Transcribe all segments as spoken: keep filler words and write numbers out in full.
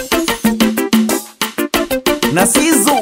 na Sizu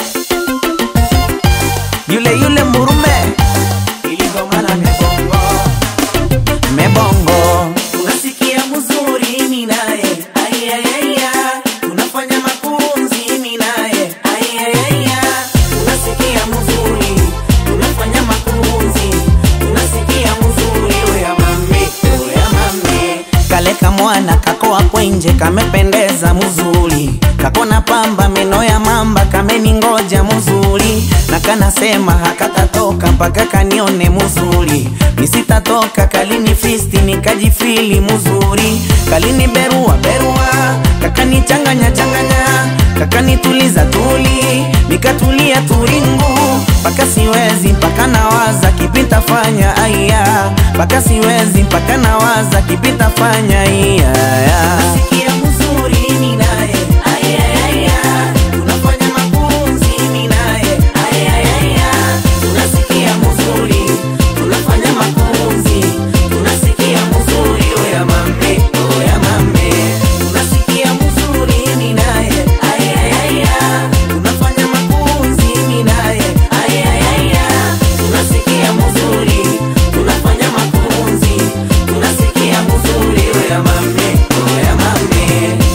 yule yule Murume iligomana mebongo mebongo Unasikia mzuri mimi naye ai ai ai tunafanya mapenzi mimi naye ai ai ai unasikia mzuri tunafanya mapenzi unasikia mzuri we mami we mami kale kamwana kako hapo nje kamependeza mzuri kakona pamba meno ya mamba kameni ngoja mzuri na kanasema hakatatoka mpaka kanione mzuri nisitatoka kalini fisti nikajifili mzuri kalini berua berua kakani changanya changanya kakani tuliza tuli nikatulia turingu mpaka siwezi mpaka nawaza kipita fanya aya mpaka siwezi mpaka nawaza kipita fanya aya unasikia mzuri mimi naye ai ai ai tunafanya mapenzi mimi naye ai ai ai unasikia mzuri tunafanya mapenzi unasikia mzuri we mami we mami unasikia mzuri mimi naye ai ai ai tunafanya mapenzi mimi naye ai ai ai unasikia mzuri tunafanya mapenzi unasikia mzuri we mami we mami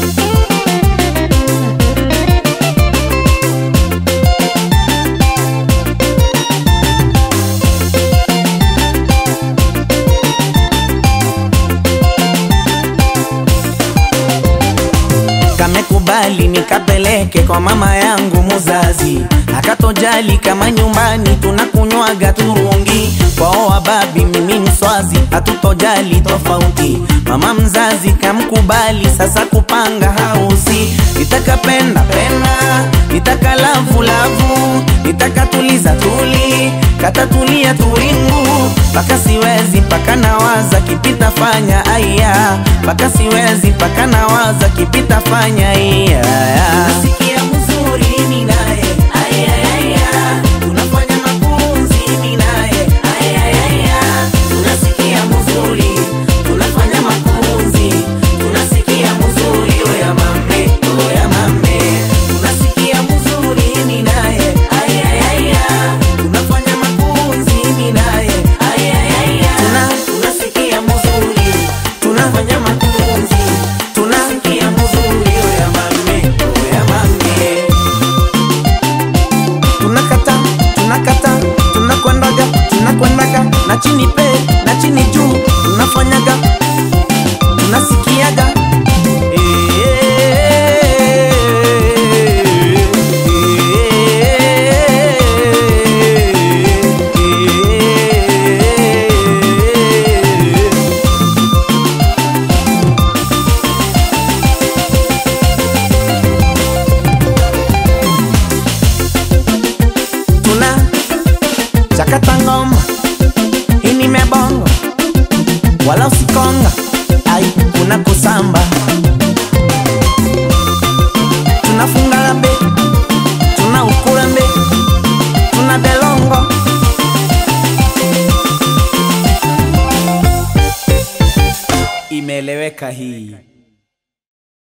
kamekubali nikapeleke kwa mama yangu muzazi akatojali kama nyumbani tunakunywaga turungi kwao wababi mimi mswazi hatutojali tofauti mama mzazi kamkubali sasa kupanga hausi nitakapenda pena nitaka lavu lavu nitakatuliza tuli katatulia turingu paka siwezi paka nawaza kipita fanya aya paka siwezi paka nawaza kipita fanya aya unasikia mzuri mimi naye ai ai ai tunafanya mapenzi mimi naye ai ai ai unasikia mzuri tunafanya mapenzi unasikia mzuri we mami we mami unasikia mzuri mimi naye ai ai ai tunafanya mapenzi mimi naye ai ai ai unasikia mzuri tunafanya mapenzi tunasikia mzuri we mami we mami tunakata tunakata tunakwendaga tunakwendaga na chini pe na chini juu tunafanyaga tunasikiaga chakata ngoma ini mebongo wala usikonga ai kuna kusamba tunafunga lambe tuna ukulambe tuna delongo imeeleweka hii.